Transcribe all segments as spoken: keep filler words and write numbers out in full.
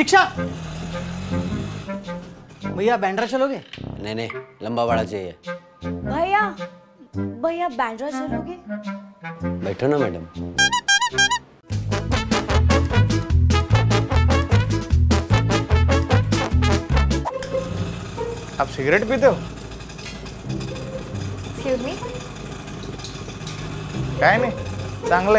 Rickshaw भैया बैंड्रा चलोगे? नहीं नहीं लंबा बड़ा चाहिए। भैया भैया बैंड्रा चलोगे? बैठो ना मैडम। आप सिगरेट पीते हो? Excuse me. काय नहीं, चांगले।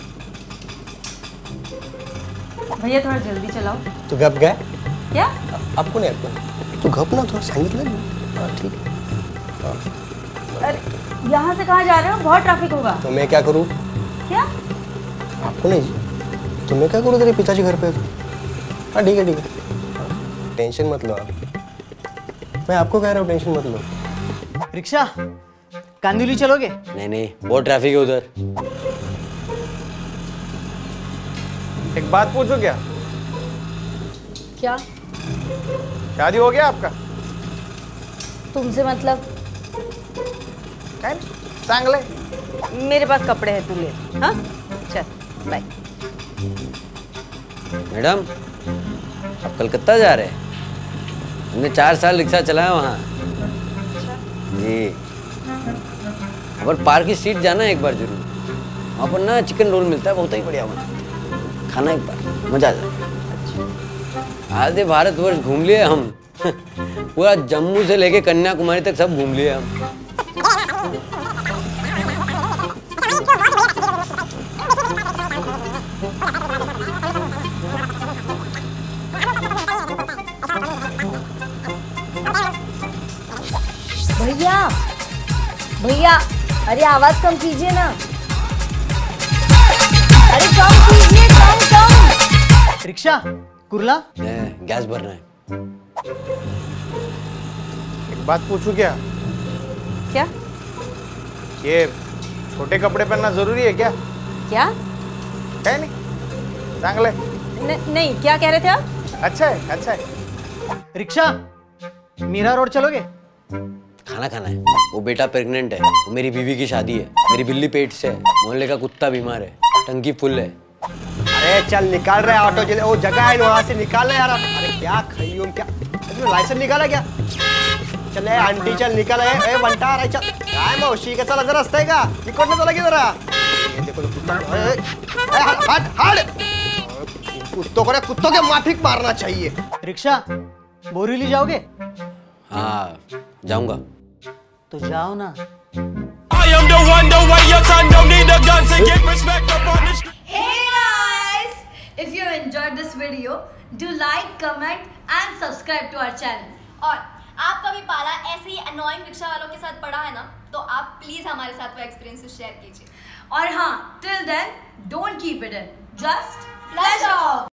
भैया थोड़ा जल्दी चलाओ। तू गप गया? क्या? आपको नहीं आपको तू गप ना थोड़ा सांगितलं ना। हाँ ठीक है। अरे यहाँ से कहाँ जा रहे हो? बहुत ट्रैफिक होगा। तो मैं क्या करूँ? क्या? आपको नहीं, तो मैं क्या करूँ तेरे पिताजी घर पे? हाँ ठीक है ठीक है, टेंशन मत लो आप, मैं आपको कह रहा हूँ टेंशन मत लो। रिक्शा कांदिवली चलोगे? नहीं नहीं बहुत ट्रैफिक है उधर। एक बात पूछो क्या? क्या? शादी हो गया आपका? तुमसे मतलब? काय नहीं, चांगले। मेरे पास कपड़े हैं, तू ले। हाँ चल बाय। मैडम आप कलकत्ता जा रहे हैं? हमने चार साल रिक्शा चलाया वहाँ जी। पर पार्क की स्ट्रीट जाना है एक बार जरूर, वहाँ पर ना चिकन रोल मिलता है बहुत ही बढ़िया वहाँ, खाना एक बार मजा आ जाए। आधे भारतवर्ष घूम लिए हम पूरा जम्मू से लेके कन्याकुमारी तक सब घूम लिए हम। भैया भैया अरे आवाज कम कीजिए ना। अरे कम कीजिए, कम कम। रिक्शा कुर्ला गैस भरना है। एक बात पूछूं क्या? क्या? ये छोटे कपड़े पहनना जरूरी है क्या? क्या? है नहीं, चांगले। न, नहीं क्या कह रहे थे आप? अच्छा है अच्छा है। रिक्शा मीरा रोड चलोगे? खाना खाना है। वो बेटा प्रेग्नेंट है, वो मेरी बीवी की शादी है, मेरी बिल्ली पेट से है, मोहल्ले का कुत्ता बीमार है, टंकी फुल है। अरे चल निकाल रहे ऑटो, जल्दी वो जगह है वहाँ से निकाल रहे यार। अरे क्या खइयो क्या, लाइसेंस निकाला क्या? चल आंटी चल निकाल, ए बंटा अरे चल काय मावशी कसा लग रहा असतंय का? इकडनं चला की जरा। ये देखो कुत्ता, ए हट हट, कुत्तों को कुत्तों के माफिक मारना चाहिए। रिक्शा बोरीवली जाओगे? हाँ जाऊंगा। तो जाओ ना। I am the one, the way your son don't need a gun to get respect up on the street. Hey guys, if you enjoyed this video, do like, comment and subscribe to our channel. और आपका भी पाला ऐसे ही annoying rickshaw वालों के साथ पड़ा है ना, तो आप प्लीज हमारे साथ वो एक्सपीरियंसेस शेयर कीजिए। और हाँ, till then, don't keep it in, just flash off.